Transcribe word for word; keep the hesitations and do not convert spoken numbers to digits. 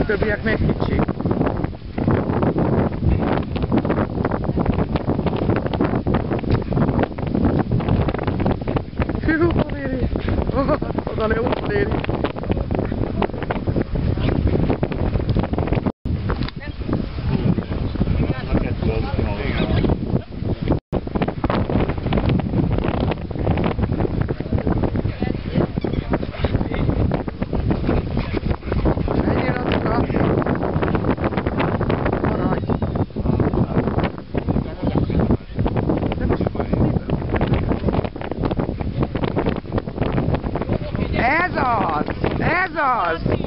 többiek még kicsik. Hű, Valéri! Oda jó, Valéri! Ez az! Ez az!